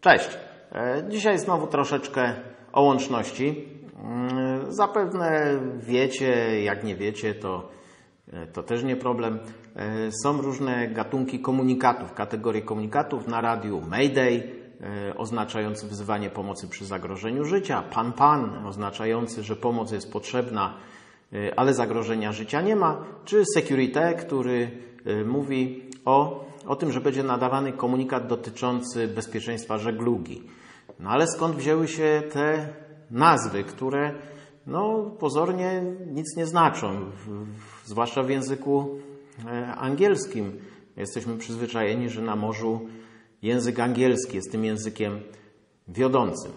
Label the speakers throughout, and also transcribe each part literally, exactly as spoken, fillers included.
Speaker 1: Cześć. Dzisiaj znowu troszeczkę o łączności. Zapewne wiecie, jak nie wiecie, to, to też nie problem. Są różne gatunki komunikatów, kategorie komunikatów na radiu. Mayday, oznaczający wzywanie pomocy przy zagrożeniu życia. Pan Pan, oznaczający, że pomoc jest potrzebna, ale zagrożenia życia nie ma. Czy Securite, który mówi o, o tym, że będzie nadawany komunikat dotyczący bezpieczeństwa żeglugi. No ale skąd wzięły się te nazwy, które no, pozornie nic nie znaczą, w, zwłaszcza w języku angielskim. Jesteśmy przyzwyczajeni, że na morzu język angielski jest tym językiem wiodącym.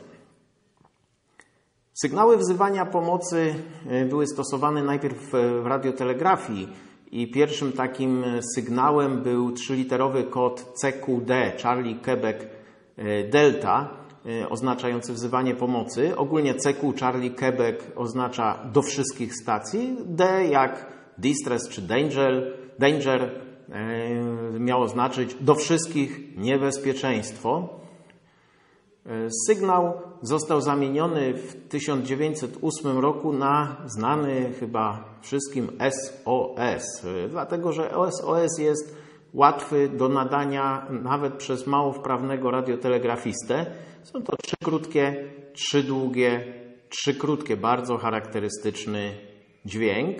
Speaker 1: Sygnały wzywania pomocy były stosowane najpierw w radiotelegrafii i pierwszym takim sygnałem był trzyliterowy kod C Q D, Charlie Quebec Delta, oznaczający wzywanie pomocy. Ogólnie C Q Charlie Quebec oznacza do wszystkich stacji. D jak distress czy danger, danger miało znaczyć do wszystkich niebezpieczeństwo. Sygnał został zamieniony w tysiąc dziewięćset ósmym roku na znany chyba wszystkim S O S, dlatego że S O S jest łatwy do nadania nawet przez mało wprawnego radiotelegrafistę. Są to trzy krótkie, trzy długie, trzy krótkie, bardzo charakterystyczny dźwięk.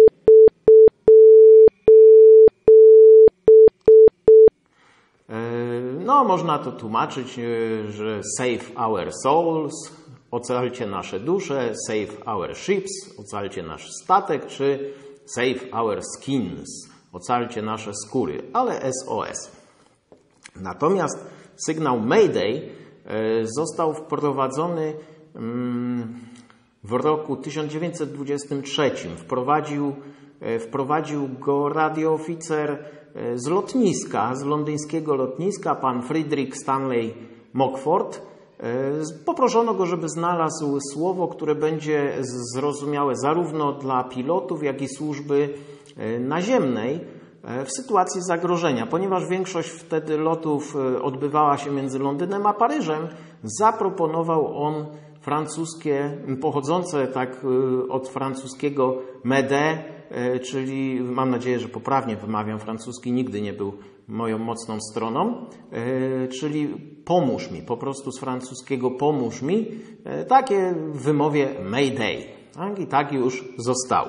Speaker 1: No, można to tłumaczyć, że save our souls, ocalcie nasze dusze, save our ships, ocalcie nasz statek, czy save our skins, ocalcie nasze skóry, ale S O S. Natomiast sygnał Mayday został wprowadzony w roku tysiąc dziewięćset dwudziestym trzecim. Wprowadził, wprowadził go radiooficer z lotniska, z londyńskiego lotniska, pan Frederick Stanley Mockford. Poproszono go, żeby znalazł słowo, które będzie zrozumiałe zarówno dla pilotów, jak i służby naziemnej w sytuacji zagrożenia. Ponieważ większość wtedy lotów odbywała się między Londynem a Paryżem, zaproponował on francuskie, pochodzące tak od francuskiego Mede, czyli mam nadzieję, że poprawnie wymawiam francuski, nigdy nie był moją mocną stroną, czyli pomóż mi, po prostu z francuskiego pomóż mi, takie w wymowie Mayday. Tak? I tak już zostało.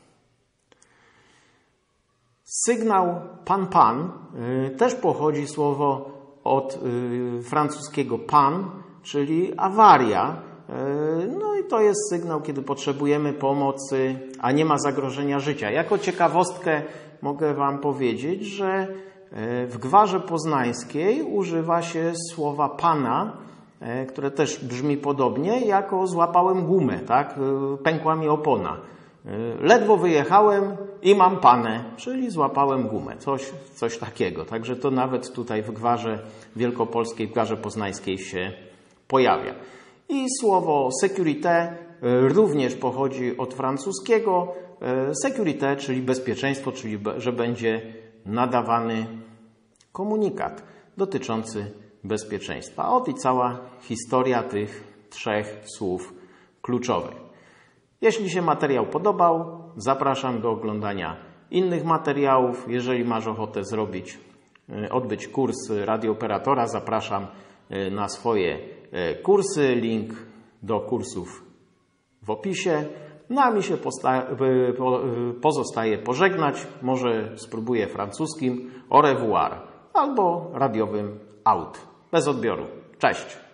Speaker 1: Sygnał pan pan też pochodzi słowo od francuskiego pan, czyli awaria. No i to jest sygnał, kiedy potrzebujemy pomocy, a nie ma zagrożenia życia. Jako ciekawostkę mogę Wam powiedzieć, że w gwarze poznańskiej używa się słowa pana, które też brzmi podobnie, jako złapałem gumę, tak? Pękła mi opona. Ledwo wyjechałem i mam panę, czyli złapałem gumę, coś, coś takiego. Także to nawet tutaj w gwarze wielkopolskiej, w gwarze poznańskiej się pojawia. I słowo Securite również pochodzi od francuskiego Securite, czyli bezpieczeństwo, czyli że będzie nadawany komunikat dotyczący bezpieczeństwa. Oto i cała historia tych trzech słów kluczowych. Jeśli się materiał podobał, zapraszam do oglądania innych materiałów. Jeżeli masz ochotę zrobić, odbyć kurs radiooperatora, zapraszam na swoje kursy. Link do kursów w opisie. No a mi się pozostaje pożegnać. Może spróbuję francuskim au revoir albo radiowym out. Bez odbioru. Cześć!